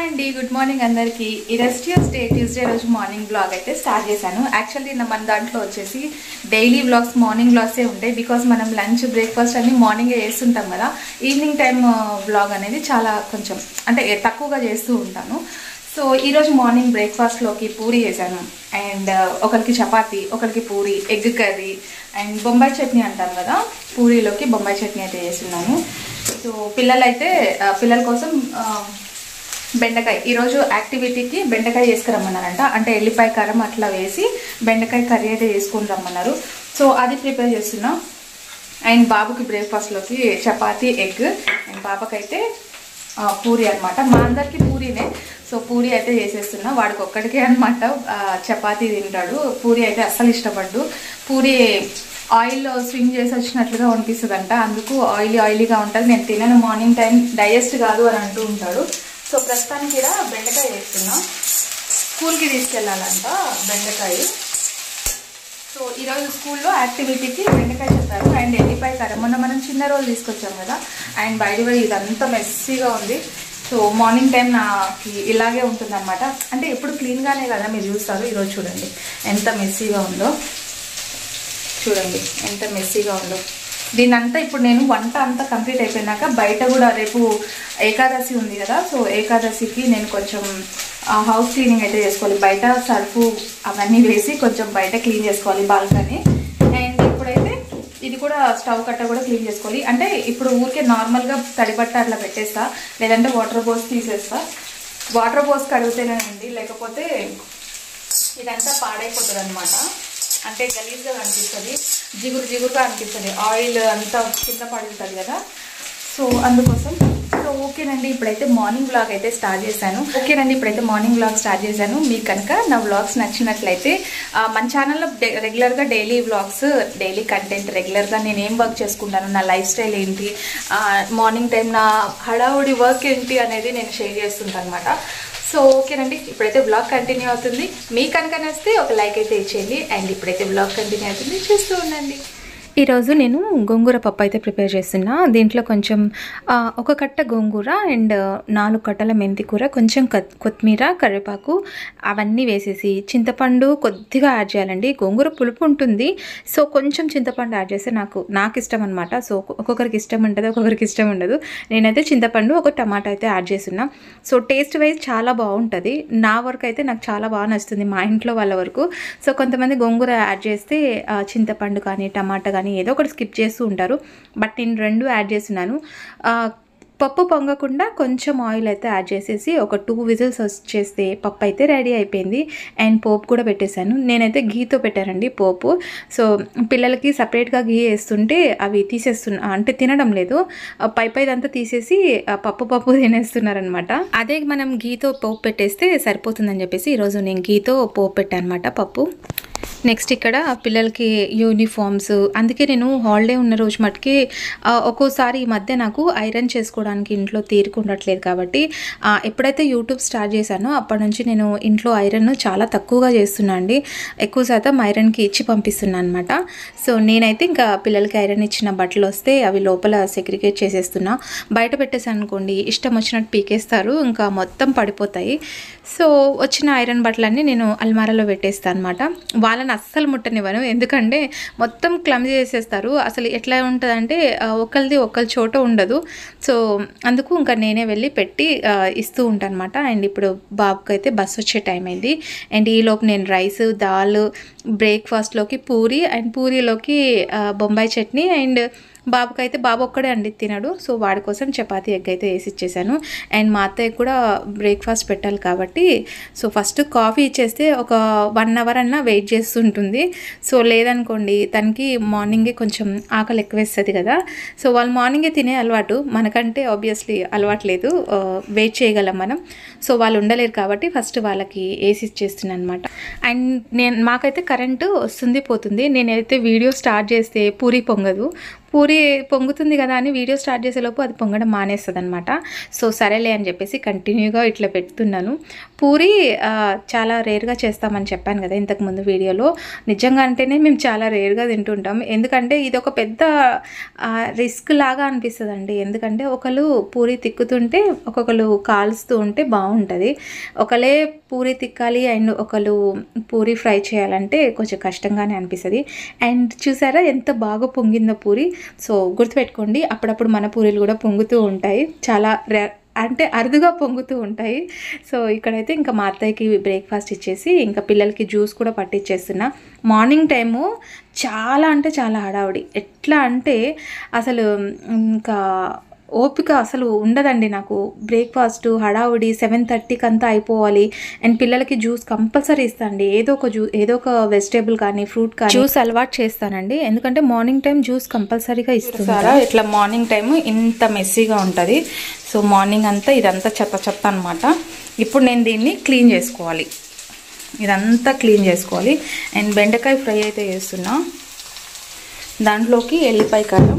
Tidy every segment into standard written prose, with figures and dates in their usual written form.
Hi అండి, good morning అందరికీ. ఈరోజు ట్యూస్డే రోజు మార్నింగ్ బ్లాగ్ అయితే స్టార్ట్ చేశాను. యాక్చువల్లీ మన దాంట్లో వచ్చేసి డైలీ బ్లాగ్స్ మార్నింగ్ బ్లాగ్సే ఉంటాయి. బికాస్ మనం లంచ్ బ్రేక్ఫాస్ట్ అన్ని మార్నింగే చేస్తుంటాం కదా. ఈవినింగ్ టైం బ్లాగ్ అనేది చాలా కొంచెం అంటే తక్కువగా చేస్తూ ఉంటాను. సో ఈరోజు మార్నింగ్ బ్రేక్ఫాస్ట్లోకి పూరి చేశాను. అండ్ ఒకరికి చపాతి, ఒకరికి puri, egg curry and Bombay chutney అంటాం కదా, పూరీలోకి బొంబాయి చట్నీ అయితే చేస్తున్నాను. సో పిల్లల కోసం బెండకాయ, ఈరోజు యాక్టివిటీకి బెండకాయ చేసుకురమ్మన్నారంట. అంటే ఎల్లిపాయ కారం అట్లా వేసి బెండకాయ కర్రీ అయితే చేసుకుని రమ్మన్నారు. సో అది ప్రిపేర్ చేస్తున్నా. అండ్ బాబుకి బ్రేక్ఫాస్ట్లోకి చపాతి, ఎగ్. అండ్ పాపకైతే పూరి అనమాట. మా అందరికి పూరీనే. సో పూరి అయితే చేసేస్తున్నా. వాడికి ఒక్కడికే అనమాట చపాతీ తింటాడు. పూరి అయితే అస్సలు ఇష్టపడ్డు. పూరి ఆయిల్ స్వింగ్ చేసి వచ్చినట్లుగా అనిపిస్తుంది అంట. అందుకు ఆయిలీగా ఉంటుంది. నేను తినను, మార్నింగ్ టైం డైజెస్ట్ కాదు అని అంటూ ఉంటాడు. సో ప్రస్తుతానికి కూడా బెండకాయ వేస్తున్నా. స్కూల్కి తీసుకెళ్ళాలంట బెండకాయ. సో ఈరోజు స్కూల్లో యాక్టివిటీకి బెండకాయ చెప్పారు. అండ్ ఎల్లిపాయ కారం మొన్న మనం చిన్న రోల్ తీసుకొచ్చాం కదా. అండ్ బై ది వే ఇదంతా మెస్సీగా ఉంది. సో మార్నింగ్ టైం నాకు ఇలాగే ఉంటుంది అనమాట. అంటే ఎప్పుడు క్లీన్గానే కదా మీరు చూస్తారు. ఈరోజు చూడండి ఎంత మెస్సీగా ఉందో. చూడండి ఎంత మెస్సీగా ఉందో. దీనంతా ఇప్పుడు నేను వంట అంతా కంప్లీట్ అయిపోయినాక బయట కూడా రేపు ఏకాదశి ఉంది కదా. సో ఏకాదశికి నేను కొంచెం హౌస్ క్లీనింగ్ అయితే చేసుకోవాలి. బయట సర్ఫు అవన్నీ వేసి కొంచెం బయట క్లీన్ చేసుకోవాలి, బాల్కనీ. అండ్ ఇప్పుడైతే ఇది కూడా స్టవ్ కట్ట కూడా క్లీన్ చేసుకోవాలి. అంటే ఇప్పుడు ఊరికే నార్మల్గా తడిబట్ట అట్లా పెట్టేస్తా, లేదంటే వాటర్ పోసి తీసేస్తా. వాటర్ పోసి కడిగితేనేనండి, లేకపోతే ఇదంతా పాడైపోతుంది అనమాట. అంటే గలీజ్గా అనిపిస్తుంది, జిగురుగా అనిపిస్తుంది. ఆయిల్ అంతా కింద పడుతుంది కదా. సో అందుకోసం. సో ఓకేనండి, ఇప్పుడైతే మార్నింగ్ బ్లాగ్ అయితే స్టార్ట్ చేశాను. మీకు కనుక నా వ్లాగ్స్ నచ్చినట్లయితే మన ఛానల్లో రెగ్యులర్గా డైలీ వ్లాగ్స్, డైలీ కంటెంట్, రెగ్యులర్గా నేను ఏం వర్క్ చేసుకుంటాను, నా లైఫ్ స్టైల్ ఏంటి, మార్నింగ్ టైం నా హడావుడి వర్క్ ఏంటి అనేది నేను షేర్ చేస్తుంటాను అనమాట. సో ఓకేనండి, ఇప్పుడైతే బ్లాగ్ కంటిన్యూ అవుతుంది. మీకు కనుక నచ్చితే ఒక లైక్ అయితే ఇచ్చేయండి. అండ్ ఇప్పుడైతే బ్లాగ్ కంటిన్యూ అవుతుంది, చూస్తూ ఉండండి. ఈరోజు నేను గోంగూర పప్పు అయితే ప్రిపేర్ చేస్తున్నా. దీంట్లో కొంచెం ఒక కట్ట గోంగూర అండ్ 4 కట్టల మెంతి కూర, కొంచెం కొత్తిమీర, కరివేపాకు అవన్నీ వేసేసి చింతపండు కొద్దిగా యాడ్ చేయాలండి. గోంగూర పులుపు ఉంటుంది. సో కొంచెం చింతపండు యాడ్ చేస్తే నాకు ఇష్టం అనమాట. సో ఒక్కొక్కరికి ఇష్టం ఉంటుంది, ఒక్కొక్కరికి ఇష్టం ఉండదు. నేనైతే చింతపండు, ఒక టమాటా అయితే యాడ్ చేస్తున్నా. సో టేస్ట్ వైజ్ చాలా బాగుంటుంది. నా వరకు అయితే నాకు చాలా బాగా నచ్చుతుంది, మా ఇంట్లో వాళ్ళ వరకు. సో కొంతమంది గోంగూర యాడ్ చేస్తే చింతపండు కానీ టమాటా కానీ ఏదో ఒకటి స్కిప్ చేస్తూ ఉంటారు. బట్ నేను 2 యాడ్ చేస్తున్నాను. పప్పు పొంగకుండా కొంచెం ఆయిల్ అయితే యాడ్ చేసేసి ఒక 2 విజిల్స్ వచ్చేస్తే పప్పు అయితే రెడీ అయిపోయింది. అండ్ పోపు కూడా పెట్టేశాను. నేనైతే ఘీతో పెట్టానండి పోపు. సో పిల్లలకి సపరేట్గా ఘీ వేస్తుంటే అవి అంటే తినడం లేదు. పైదంతా తీసేసి పప్పు తినేస్తున్నారనమాట. అదే మనం ఘీతో పోపు పెట్టేస్తే సరిపోతుందని చెప్పేసి ఈరోజు నేను ఘీతో పోపు పెట్టాను అనమాట పప్పు. నెక్స్ట్ ఇక్కడ పిల్లలకి యూనిఫామ్స్, అందుకే నేను హాలిడే ఉన్న రోజు మటుకి ఒక్కోసారి ఈ మధ్య నాకు ఐరన్ చేసుకోవడానికి ఇంట్లో తీరుకుండట్లేదు. కాబట్టి ఎప్పుడైతే యూట్యూబ్ స్టార్ట్ చేశానో అప్పటి నుంచి నేను ఇంట్లో ఐరన్ చాలా తక్కువగా చేస్తున్నా అండి. ఎక్కువ శాతం ఐరన్కి ఇచ్చి పంపిస్తున్నాను అనమాట. సో నేనైతే ఇంకా పిల్లలకి ఐరన్ ఇచ్చిన బట్టలు వస్తే అవి లోపల సెగ్రిగేట్ చేసేస్తున్నా. బయట పెట్టేసాను అనుకోండి, ఇష్టం వచ్చినట్టు పీకేస్తారు, ఇంకా మొత్తం పడిపోతాయి. సో వచ్చిన ఐరన్ బట్టలన్నీ నేను అల్మారాలో పెట్టేస్తాను అనమాట. వాళ్ళని అస్సలు ముట్టనివ్వను, ఎందుకంటే మొత్తం క్లమ్జీ చేసేస్తారు. అసలు ఎట్లా ఉంటుందంటే ఒకరి చోట ఉండదు. సో అందుకు ఇంకా నేనే వెళ్ళి పెట్టి ఇస్తూ ఉంటాను అనమాట. అండ్ ఇప్పుడు బాబుకి అయితే బస్ వచ్చే టైం అయింది. అండ్ ఈలోపు నేను రైస్, దాల్, బ్రేక్ఫాస్ట్లోకి పూరి అండ్ పూరీలోకి బొంబాయి చట్నీ. అండ్ బాబు ఒక్కడే అండి తినడు. సో వాడి కోసం చపాతీ, ఎగ్ అయితే వేసి ఇచ్చేసాను. అండ్ మా అత్తయ్య కూడా బ్రేక్ఫాస్ట్ పెట్టాలి కాబట్టి సో ఫస్ట్ కాఫీ ఇచ్చేస్తే ఒక 1 అవర్ అన్నా వెయిట్ చేస్తుంటుంది. సో లేదనుకోండి తనకి మార్నింగే కొంచెం ఆకలి ఎక్కువ వేస్తుంది కదా. సో వాళ్ళు మార్నింగే తినే అలవాటు, మనకంటే ఆబ్వియస్లీ అలవాటు లేదు, వెయిట్ చేయగలం మనం. సో వాళ్ళు ఉండలేరు కాబట్టి ఫస్ట్ వాళ్ళకి వేసి ఇచ్చేస్తున్నాను అనమాట. అండ్ మాకైతే కరెంటు వస్తుంది పోతుంది. నేనైతే వీడియో స్టార్ట్ చేస్తే పూరి పొంగదు. పూరి పొంగుతుంది కదా అని వీడియో స్టార్ట్ చేసేలోపు అది పొంగడం మానేస్తుంది అనమాట. సో సరేలే అని చెప్పేసి కంటిన్యూగా ఇట్లా పెడుతున్నాను. పూరి చాలా రేర్గా చేస్తామని చెప్పాను కదా ఇంతకుముందు వీడియోలో. నిజంగా అంటేనే మేము చాలా రేర్గా తింటుంటాం. ఎందుకంటే ఇది ఒక పెద్ద రిస్క్ లాగా అనిపిస్తుందండి. ఎందుకంటే ఒకళ్ళు పూరి తిక్కుతుంటే ఒక్కొక్కరు కాల్స్తూ ఉంటే బాగుంటుంది. ఒకళ్ళే పూరి తిక్కాలి అండ్ ఒకళ్ళు పూరి ఫ్రై చేయాలంటే కొంచెం కష్టంగానే అనిపిస్తుంది. అండ్ చూసారా ఎంత బాగా పొంగిందో పూరి. సో గుర్తుపెట్టుకోండి, అప్పుడప్పుడు మన పూరీలు కూడా పొంగుతూ ఉంటాయి, చాలా అంటే అరుదుగా పొంగుతూ ఉంటాయి. సో ఇక్కడైతే ఇంకా మా అత్తయ్యకి బ్రేక్ఫాస్ట్ ఇచ్చేసి ఇంకా పిల్లలకి జ్యూస్ కూడా పట్టించేస్తున్నా. మార్నింగ్ టైము చాలా అంటే చాలా హడావుడి. ఎట్లా అంటే అసలు ఇంకా ఓపిక అసలు ఉండదండి నాకు. బ్రేక్ఫాస్ట్ హడావుడి 7:30కి అంతా అయిపోవాలి. అండ్ పిల్లలకి జ్యూస్ కంపల్సరీ ఇస్తానండి. ఏదో ఒక వెజిటేబుల్ కానీ ఫ్రూట్ కానీ జ్యూస్ అలవాటు చేస్తానండి. ఎందుకంటే మార్నింగ్ టైం జ్యూస్ కంపల్సరీగా ఇస్తారా. ఇట్లా మార్నింగ్ టైము ఇంత మెస్సీగా ఉంటుంది. సో మార్నింగ్ అంతా ఇదంతా చెత్త అనమాట. ఇప్పుడు నేను దీన్ని క్లీన్ చేసుకోవాలి, ఇదంతా క్లీన్ చేసుకోవాలి. అండ్ బెండకాయ ఫ్రై అయితే చేస్తున్నా. దాంట్లోకి ఎల్లిపాయ కారం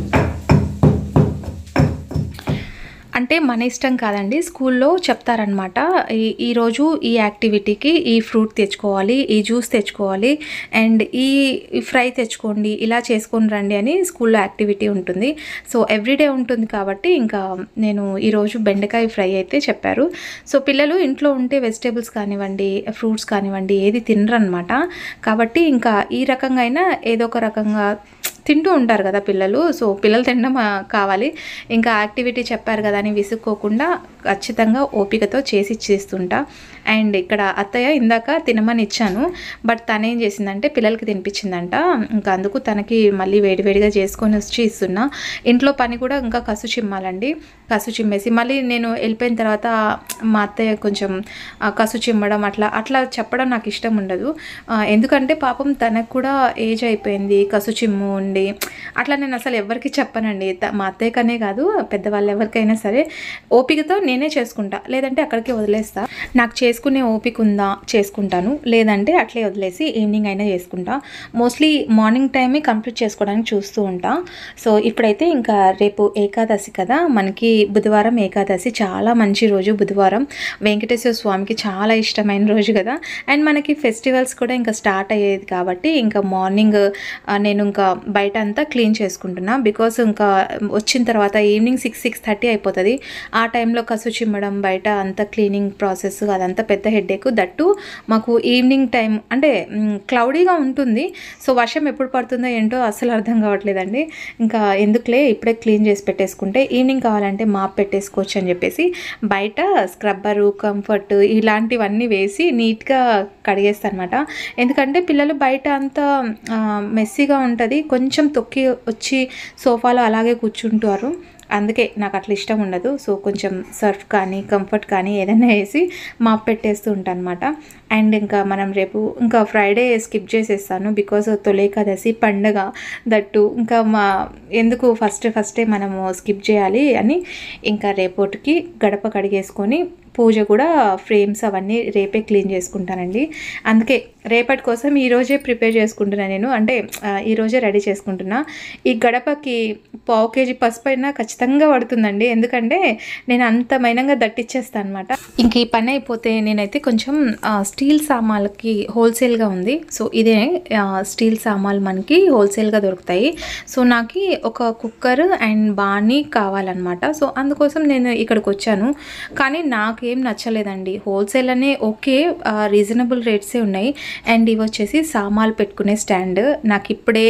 అంటే మన ఇష్టం కాదండి, స్కూల్లో చెప్తారనమాట. ఈరోజు ఈ యాక్టివిటీకి ఈ ఫ్రూట్ తెచ్చుకోవాలి, ఈ జ్యూస్ తెచ్చుకోవాలి, అండ్ ఈ ఫ్రై తెచ్చుకోండి, ఇలా చేసుకొని రండి అని స్కూల్లో యాక్టివిటీ ఉంటుంది. సో ఎవ్రీడే ఉంటుంది కాబట్టి ఇంకా నేను ఈరోజు బెండకాయ ఫ్రై అయితే చెప్పారు. సో పిల్లలు ఇంట్లో ఉంటే వెజిటేబుల్స్ కానివ్వండి, ఫ్రూట్స్ కానివ్వండి ఏది తినరనమాట. కాబట్టి ఇంకా ఈ రకంగా అయినా ఏదో ఒక రకంగా తింటూ ఉంటారు కదా పిల్లలు. సో పిల్లలు తినడం కావాలి. ఇంకా యాక్టివిటీ చెప్పారు కదా అని విసుక్కోకుండా ఖచ్చితంగా ఓపికతో చేసి చేస్తుంటా. అండ్ ఇక్కడ అత్తయ్య ఇందాక తినమని ఇచ్చాను, బట్ తనేం చేసిందంటే పిల్లలకి తినిపించిందంట. ఇంకా అందుకు తనకి మళ్ళీ వేడివేడిగా చేసుకొని వచ్చి ఇస్తున్నా. ఇంట్లో పని కూడా ఇంకా కసు చిమ్మాలండి. కసు చిమ్మేసి మళ్ళీ నేను వెళ్ళిపోయిన తర్వాత మా అత్తయ్య కొంచెం కసు చిమ్మడం అట్లా చెప్పడం నాకు ఇష్టం ఉండదు. ఎందుకంటే పాపం తనకు కూడా ఏజ్ అయిపోయింది, కసు చిమ్ము ఉండి అట్లా నేను అసలు ఎవరికి చెప్పనండి. మా అత్తయ్యకనే కాదు పెద్దవాళ్ళు ఎవరికైనా సరే ఓపికతో నేనే చేసుకుంటా, లేదంటే అక్కడికి వదిలేస్తా. నాకు చేసుకునే ఓపిక ఉందా చేసుకుంటాను, లేదంటే అట్లే వదిలేసి ఈవినింగ్ అయినా చేసుకుంటా. మోస్ట్లీ మార్నింగ్ టైమే కంప్లీట్ చేసుకోవడానికి చూస్తూ ఉంటా. సో ఇప్పుడైతే ఇంకా రేపు ఏకాదశి కదా, మనకి బుధవారం ఏకాదశి చాలా మంచి రోజు. బుధవారం వెంకటేశ్వర స్వామికి చాలా ఇష్టమైన రోజు కదా. అండ్ మనకి ఫెస్టివల్స్ కూడా ఇంకా స్టార్ట్ అయ్యేది కాబట్టి ఇంకా మార్నింగ్ నేను ఇంకా బయట అంతా క్లీన్ చేసుకుంటున్నా. బికాస్ ఇంకా వచ్చిన తర్వాత ఈవినింగ్ 6-6:30 అయిపోతుంది. ఆ టైంలో కసు చిమ్మడం, బయట అంతా క్లీనింగ్ ప్రాసెస్ అదంతా పెద్ద హెడ్ఏక్. దట్టు మాకు ఈవినింగ్ టైం అంటే క్లౌడీగా ఉంటుంది. సో వర్షం ఎప్పుడు పడుతుందో ఏంటో అసలు అర్థం కావట్లేదండి. ఇంకా ఎందుకులే ఇప్పుడే క్లీన్ చేసి పెట్టేసుకుంటే ఈవినింగ్ కావాలంటే మాప్ పెట్టేసుకోవచ్చు అని చెప్పేసి బయట స్క్రబ్బరు, కంఫర్ట్ ఇలాంటివన్నీ వేసి నీట్గా కడిగేస్తాను అనమాట. ఎందుకంటే పిల్లలు బయట అంతా మెస్సీగా ఉంటుంది, కొంచెం తొక్కి వచ్చి సోఫాలో అలాగే కూర్చుంటారు. అందుకే నాకు అట్లా ఇష్టం ఉండదు. సో కొంచెం సర్ఫ్ కానీ కంఫర్ట్ కానీ ఏదైనా వేసి మాప్ పెట్టేస్తూ ఉంటాను అనమాట. అండ్ ఇంకా మనం రేపు ఇంకా ఫ్రైడే స్కిప్ చేసేస్తాను. బికాజ్ తొలి ఏకాదశి పండగ దట్టు ఇంకా ఎందుకు ఫస్టే మనము స్కిప్ చేయాలి అని ఇంకా రేపటికి గడప కడిగేసుకొని పూజ కూడా ఫ్రేమ్స్ అవన్నీ రేపే క్లీన్ చేసుకుంటానండి. అందుకే రేపటి కోసం ఈరోజే ప్రిపేర్ చేసుకుంటున్నా నేను, అంటే ఈరోజే రెడీ చేసుకుంటున్నా. ఈ గడపకి 1/4 kg పసుపు అయినా ఖచ్చితంగా పడుతుందండి, ఎందుకంటే నేను అంత మైనంగా దట్టిచ్చేస్తాను అనమాట. ఇంక ఈ పని అయిపోతే నేనైతే కొంచెం స్టీల్ సామాన్లకి హోల్సేల్గా ఉంది. సో ఇదే స్టీల్ సామాన్లు మనకి హోల్సేల్గా దొరుకుతాయి. సో నాకు ఒక కుక్కర్ అండ్ బాణీ కావాలన్నమాట. సో అందుకోసం నేను ఇక్కడికి వచ్చాను. కానీ నాకేం నచ్చలేదండి. హోల్సేల్ అనే ఓకే, రీజనబుల్ రేట్సే ఉన్నాయి. అండ్ ఇవి వచ్చేసి సామాన్లు పెట్టుకునే స్టాండ్. నాకు ఇప్పుడే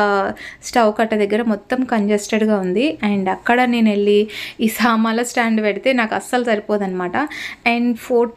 స్టవ్ కట్ట దగ్గర మొత్తం కంజెస్టెడ్గా ఉంది. అండ్ అక్కడ నేను వెళ్ళి ఈ సామాన్ల స్టాండ్ పెడితే నాకు అస్సలు సరిపోదన్నమాట. అండ్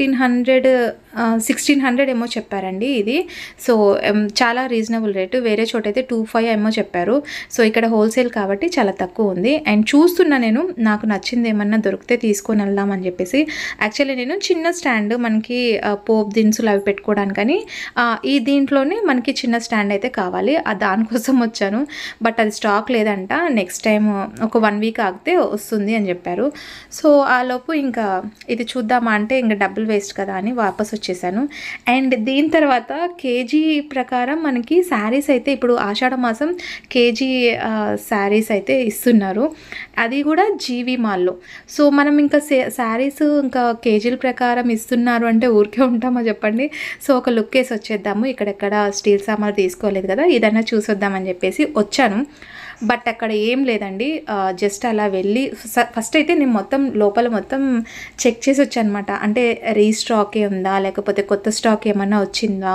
1600 ఏమో చెప్పారండి ఇది. సో చాలా రీజనబుల్ రేటు. వేరే చోట అయితే 2500 ఏమో చెప్పారు. సో ఇక్కడ హోల్సేల్ కాబట్టి చాలా తక్కువ ఉంది. అండ్ చూస్తున్నా నేను, నాకు నచ్చింది ఏమన్నా దొరికితే తీసుకొని వెళ్దామని చెప్పేసి. యాక్చువల్లీ నేను చిన్న స్టాండ్ మనకి పోప్ దినుసులు అవి పెట్టుకోవడానికని ఈ దీంట్లోనే మనకి చిన్న స్టాండ్ అయితే కావాలి, దానికోసం వచ్చాను. బట్ అది స్టాక్ లేదంట. నెక్స్ట్ టైం ఒక 1 వీక్ ఆగితే వస్తుంది అని చెప్పారు. సో ఆ లోపు ఇంకా ఇది చూద్దామా అంటే ఇంకా డబ్బులు వేస్ట్ కదా అని వాపస్ వచ్చేసాను. అండ్ దీని తర్వాత కేజీ ప్రకారం మనకి శారీస్ అయితే ఇప్పుడు ఆషాఢ మాసం కేజీ శారీస్ అయితే ఇస్తున్నారు, అది కూడా జీవి మాల్లో. సో మనం ఇంకా శారీస్ ఇంకా కేజీల ప్రకారం ఇస్తున్నారు అంటే ఊరికే ఉంటామో చెప్పండి. సో ఒక లుక్ వేసి వచ్చేద్దాము, ఇక్కడెక్కడ స్టీల్ సామాన్లు తీసుకోలేదు కదా, ఇదన్నా చూసొద్దామని చెప్పేసి వచ్చాను. బట్ అక్కడ ఏం లేదండి, జస్ట్ అలా వెళ్ళి ఫస్ట్ అయితే నేను మొత్తం లోపల మొత్తం చెక్ చేసి వచ్చాను అనమాట. అంటే రీస్టాకే ఉందా లేకపోతే కొత్త స్టాక్ ఏమన్నా వచ్చిందా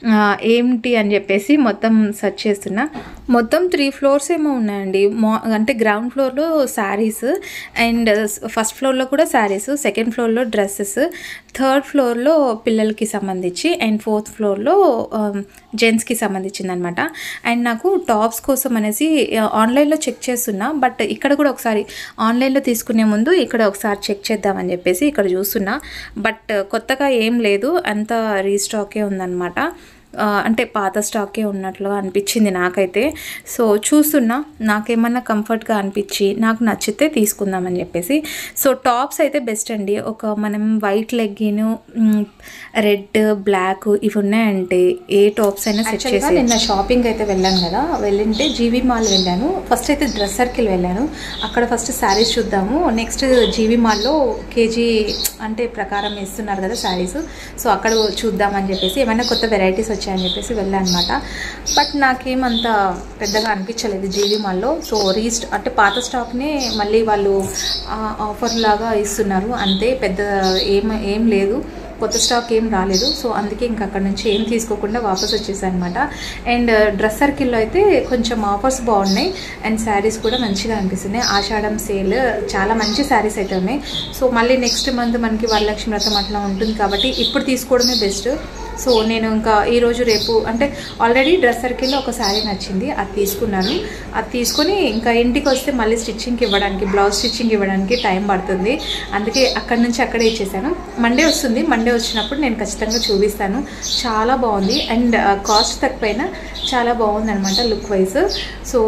ఏంటి అని చెప్పేసి మొత్తం సెర్చ్ చేస్తున్నా. మొత్తం 3 ఫ్లోర్స్ ఏమో ఉన్నాయండి. అంటే గ్రౌండ్ ఫ్లోర్లో శారీస్, అండ్ ఫస్ట్ ఫ్లోర్లో కూడా శారీస్, సెకండ్ ఫ్లోర్లో డ్రెస్సెస్, థర్డ్ ఫ్లోర్లో పిల్లలకి సంబంధించి, అండ్ ఫోర్త్ ఫ్లోర్లో జెంట్స్కి సంబంధించింది అనమాట. అండ్ నాకు టాప్స్ కోసం అనేసి ఆన్లైన్లో చెక్ చేస్తున్నా, బట్ ఇక్కడ కూడా ఒకసారి ఆన్లైన్లో తీసుకునే ముందు ఇక్కడ ఒకసారి చెక్ చేద్దామని చెప్పేసి ఇక్కడ చూస్తున్నా. బట్ కొత్తగా ఏం లేదు, అంతా రీస్టాకే ఉందన్నమాట. అంటే పాత స్టాకే ఉన్నట్లుగా అనిపించింది నాకైతే. సో చూస్తున్నా, నాకేమన్నా కంఫర్ట్గా అనిపించి నాకు నచ్చితే తీసుకుందామని చెప్పేసి. సో టాప్స్ అయితే బెస్ట్ అండి. ఒక మనం వైట్ లెగ్గిన్, రెడ్, బ్లాక్ ఇవి ఉన్నాయంటే ఏ టాప్స్ అయినా సెట్ చేసి. నిన్న షాపింగ్ అయితే వెళ్ళాను కదా, వెళ్ళింటే జీవి మాల్ వెళ్ళాను. ఫస్ట్ అయితే డ్రెస్ సర్కిల్ వెళ్ళాను, అక్కడ ఫస్ట్ శారీస్ చూద్దాము. నెక్స్ట్ జీవి మాల్లో కేజీ అంటే ప్రకారం ఇస్తున్నారు కదా శారీస్, సో అక్కడ చూద్దామని చెప్పేసి ఏమైనా కొత్త వెరైటీస్ వచ్చాయని చెప్పేసి వెళ్ళాను అనమాట. బట్ నాకేమంత పెద్దగా అనిపించలేదు జీవి మాల్లో. సో అంటే పాత స్టాక్నే మళ్ళీ వాళ్ళు ఆఫర్ లాగా ఇస్తున్నారు అంతే, పెద్ద ఏం లేదు, కొత్త స్టాక్ ఏం రాలేదు. సో అందుకే ఇంక అక్కడ నుంచి ఏం తీసుకోకుండా వాపస్ వచ్చేసాను అనమాట. అండ్ డ్రెస్ సర్కిల్లో అయితే కొంచెం ఆఫర్స్ బాగున్నాయి, అండ్ శారీస్ కూడా మంచిగా అనిపిస్తున్నాయి. ఆషాఢం సేల్ చాలా మంచి శారీస్ అయితే ఉన్నాయి. సో మళ్ళీ నెక్స్ట్ మంత్ మనకి వరలక్ష్మి వ్రతం అట్లా ఉంటుంది కాబట్టి ఇప్పుడు తీసుకోవడమే బెస్ట్. సో నేను ఇంకా ఈరోజు రేపు అంటే ఆల్రెడీ డ్రెస్ సర్కిల్లో ఒక శారీ నచ్చింది, అది తీసుకున్నాను. అది తీసుకొని ఇంకా ఇంటికి వస్తే మళ్ళీ స్టిచ్చింగ్కి ఇవ్వడానికి, బ్లౌజ్ స్టిచ్చింగ్ ఇవ్వడానికి టైం పడుతుంది. అందుకే అక్కడి నుంచి అక్కడే ఇచ్చేసాను. మండే వస్తుంది, మండే వచ్చినప్పుడు నేను ఖచ్చితంగా చూపిస్తాను. చాలా బాగుంది, అండ్ కాస్ట్ తక్కువైనా చాలా బాగుంది అనమాట లుక్ వైజ్. సో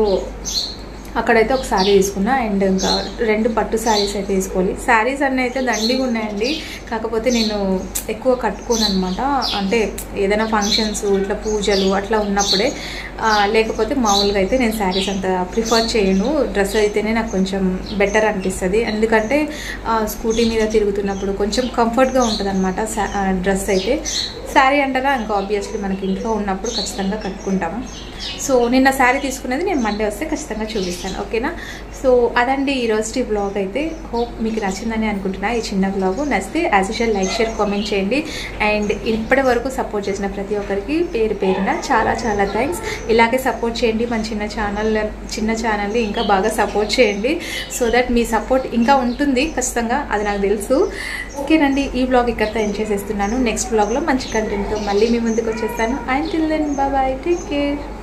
అక్కడైతే ఒక శారీ తీసుకున్నా, అండ్ ఇంకా 2 పట్టు శారీస్ అయితే తీసుకోవాలి. శారీస్ అన్నీ అయితే దండిగా ఉన్నాయండి, కాకపోతే నేను ఎక్కువ కట్టుకోను అనమాట. అంటే ఏదైనా ఫంక్షన్స్ ఇట్లా పూజలు అట్లా ఉన్నప్పుడే, లేకపోతే మామూలుగా అయితే నేను శారీస్ అంత ప్రిఫర్ చేయను. డ్రెస్ అయితేనే నాకు కొంచెం బెటర్ అనిపిస్తుంది, ఎందుకంటే స్కూటీ మీద తిరుగుతున్నప్పుడు కొంచెం కంఫర్ట్గా ఉంటుంది అనమాట డ్రెస్ అయితే. శారీ అంటారా ఇంకా ఆబ్వియస్లీ మనకి ఇంట్లో ఉన్నప్పుడు ఖచ్చితంగా కట్టుకుంటాము. సో నిన్న శారీ తీసుకునేది నేను మండే వస్తే ఖచ్చితంగా చూపిస్తాను, ఓకేనా? సో అదండి ఈరోజు బ్లాగ్ అయితే. హోప్ మీకు నచ్చిందని అనుకుంటున్నా ఈ చిన్న బ్లాగ్. నచ్చితే as usual like, share, comment చేయండి. అండ్ ఇప్పటి వరకు సపోర్ట్ చేసిన ప్రతి ఒక్కరికి పేరు పేరున చాలా చాలా థ్యాంక్స్. ఇలాగే సపోర్ట్ చేయండి, మన చిన్న ఛానల్ని ఇంకా బాగా సపోర్ట్ చేయండి, సో దట్ మీ సపోర్ట్ ఇంకా ఉంటుంది ఖచ్చితంగా, అది నాకు తెలుసు. ఓకేనండి, ఈ బ్లాగ్ ఇక్కడితో ఎండ్ చేసేస్తున్నాను. నెక్స్ట్ బ్లాగ్లో మంచి కంటెంట్తో మళ్ళీ మీ ముందుకు వచ్చేస్తాను. Until then bye, take care.